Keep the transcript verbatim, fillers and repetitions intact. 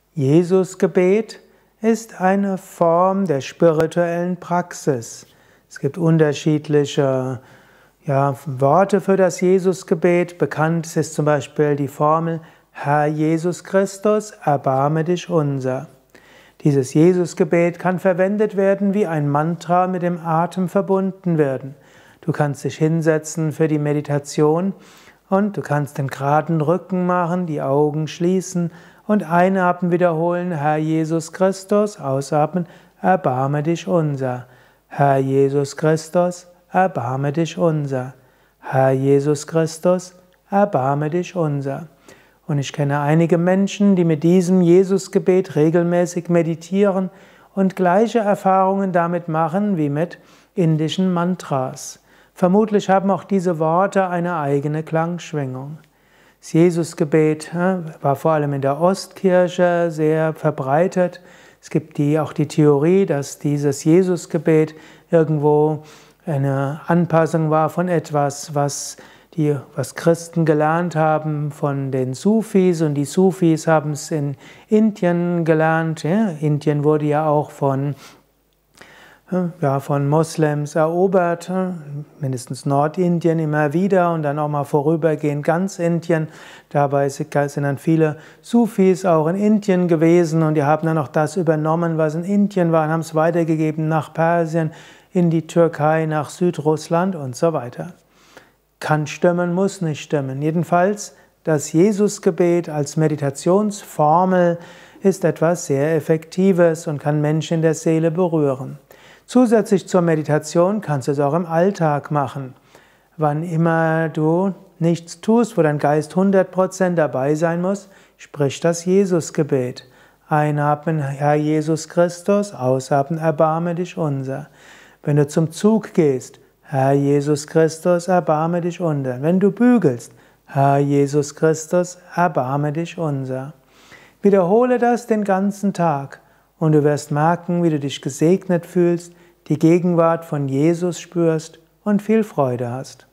Jesusgebet ist eine Form der spirituellen Praxis. Es gibt unterschiedliche ja, Worte für das Jesusgebet. Bekannt ist zum Beispiel die Formel: Herr Jesus Christus, erbarme dich unser. Dieses Jesusgebet kann verwendet werden wie ein Mantra, mit dem Atem verbunden werden. Du kannst dich hinsetzen für die Meditation und du kannst den geraden Rücken machen, die Augen schließen und einatmen wiederholen: Herr Jesus Christus, ausatmen: erbarme dich unser. Herr Jesus Christus, erbarme dich unser. Herr Jesus Christus, erbarme dich unser. Und ich kenne einige Menschen, die mit diesem Jesusgebet regelmäßig meditieren und gleiche Erfahrungen damit machen wie mit indischen Mantras. Vermutlich haben auch diese Worte eine eigene Klangschwingung. Das Jesusgebet war vor allem in der Ostkirche sehr verbreitet. Es gibt die, auch die Theorie, dass dieses Jesusgebet irgendwo eine Anpassung war von etwas, was die, was Christen gelernt haben von den Sufis, und die Sufis haben es in Indien gelernt. Ja, Indien wurde ja auch von, ja, von Moslems erobert, mindestens Nordindien immer wieder und dann auch mal vorübergehend ganz Indien. Dabei sind dann viele Sufis auch in Indien gewesen und die haben dann auch das übernommen, was in Indien war, und haben es weitergegeben nach Persien, in die Türkei, nach Südrussland und so weiter. Kann stimmen, muss nicht stimmen. Jedenfalls, das Jesusgebet als Meditationsformel ist etwas sehr Effektives und kann Menschen in der Seele berühren. Zusätzlich zur Meditation kannst du es auch im Alltag machen. Wann immer du nichts tust, wo dein Geist hundert Prozent dabei sein muss, sprich das Jesusgebet. Einatmen: Herr Jesus Christus, ausatmen: erbarme dich unser. Wenn du zum Zug gehst: Herr Jesus Christus, erbarme dich unser. Wenn du bügelst: Herr Jesus Christus, erbarme dich unser. Wiederhole das den ganzen Tag und du wirst merken, wie du dich gesegnet fühlst, die Gegenwart von Jesus spürst und viel Freude hast.